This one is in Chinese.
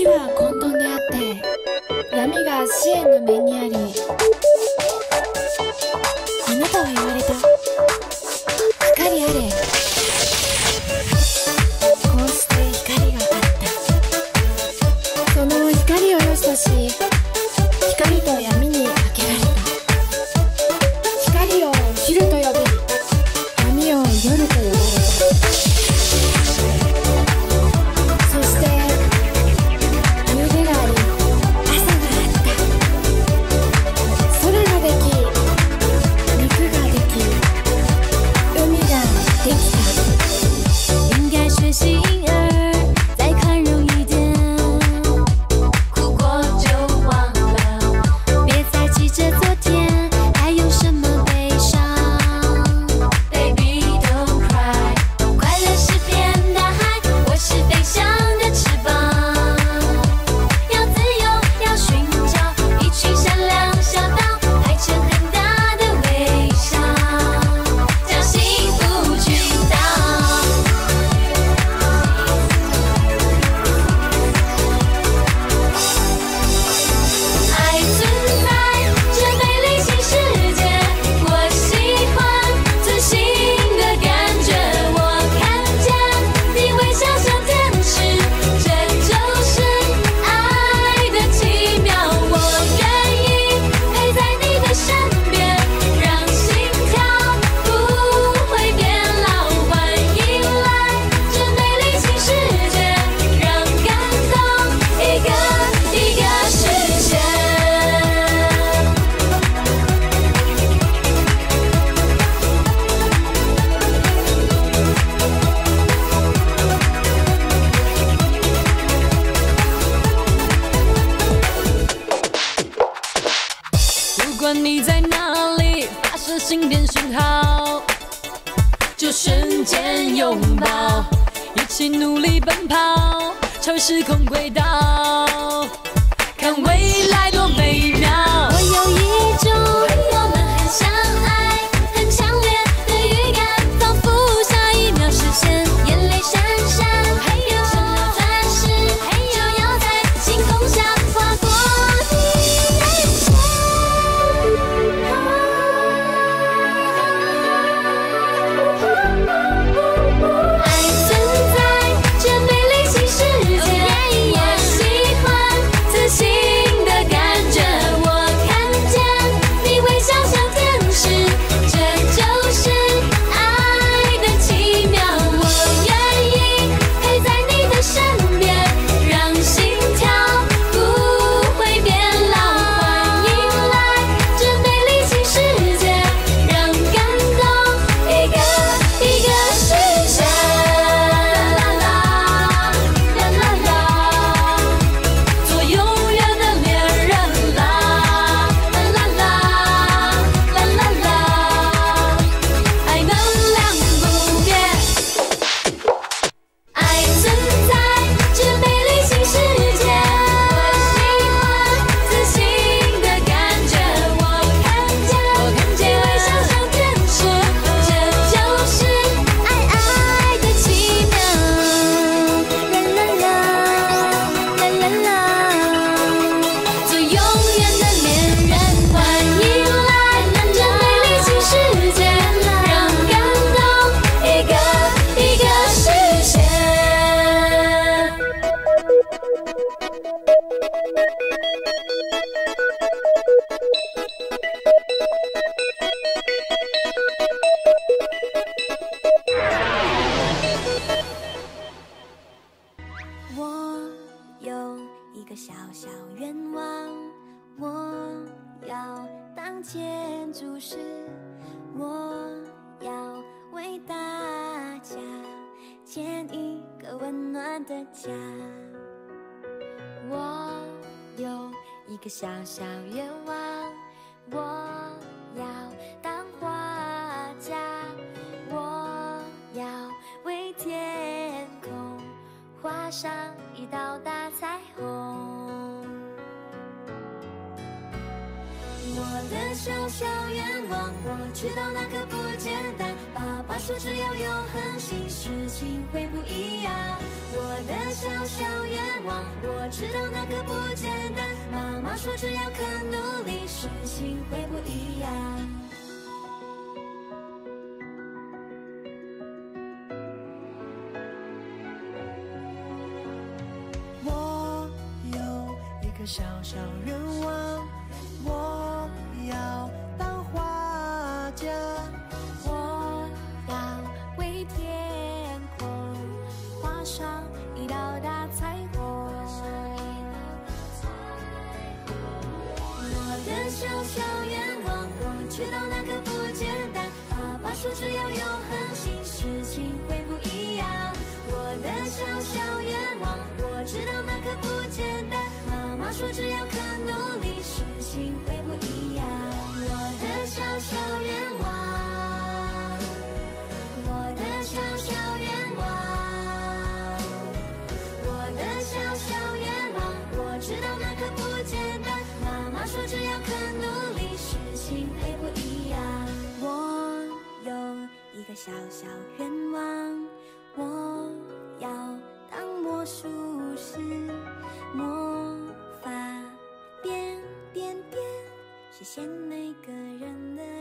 は混沌であって闇が支援の目にあり、あなたは言われた。光あれ。こうして光があった。その光を良しとし、光と闇に分けられた。光を昼と呼び、闇を夜と呼ばれた。そして夕べがあり、朝があった。空ができ、陸ができ、海ができた。 应该学习婴儿，再宽容一点。哭过就忘了，别再记着昨天，还有什么悲伤 ？Baby don't cry， 快乐是片大海，我是飞翔的翅膀。要自由，要寻找一群善良小岛，排成很大的微笑，将幸福去到。爱存在这美丽新世界，我喜欢自信的感觉。我看见你微笑像天使，这就是爱的奇妙。我愿意陪在你的身边，让心跳不会变老。欢迎来这美丽新世界，让感动一个一个实现。不管你在哪里，发射心电讯号，就瞬间拥抱，一起努力奔跑，超时空轨道，看未来多美妙。我有一种我们很相爱、很强烈的预感，仿佛下一秒实现，眼泪闪闪，还有什么钻石，就要在星空下划过你眼前。爱存在这美丽新世界，我喜欢自信的感觉。我看见你微笑像天使，这就是爱的奇妙。我愿意陪在你的身边，让心跳不会变老。欢迎来这美丽新世界，让感动一个一个实现。啦啦啦啦啦啦，做永远的恋人啦。啦啦啦啦啦啦，爱能量不变。爱存在这美丽新世界，我喜欢自信的感觉。我看见你微笑像天使，这就是爱的奇妙。啦啦啦啦啦啦，做永远的恋人。欢迎来这美丽新世界，让感动一个一个实现。我有一个小小愿望，我要当建筑师，我要为大家建一个温暖的家。我有一个小小愿望，我要当画家，我要为天空画上一道大彩虹。我的小小愿望，我知道那个不简单。爸爸说只要有恒心，事情会不一样。我的小小愿望，我知道那个不简单。妈妈说只要肯努力，事情会不一样。 我有一个小小愿望，我要当画家， 我要为天空画上一道大彩虹。 我的小小愿望，我知道那个不简单。爸爸说只要有恒心，事情会不一样。我的小小愿望，我知道那个不简单。妈妈说只要肯努力，事情会不一样。我的小小愿望，我的小小愿望，我的小小愿望，我知道那个不简单。妈妈说只要肯努力，事情会不一样。 我有一个小小愿望，我要当魔术师，魔法变变变，实现每个人的